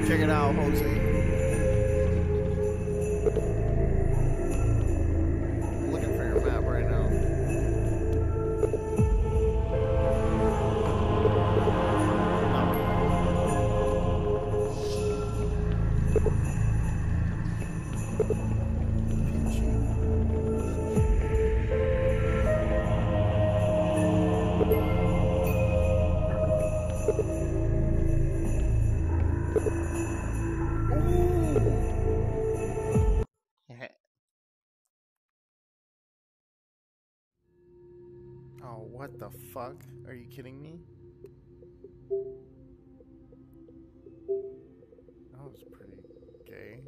Check it out, Jose. I'm looking for your map right now. Oh, what the fuck? Are you kidding me? That was pretty gay.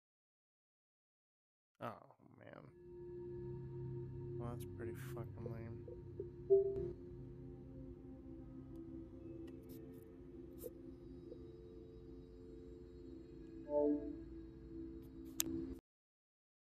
Oh, man. Well, that's pretty fucking lame.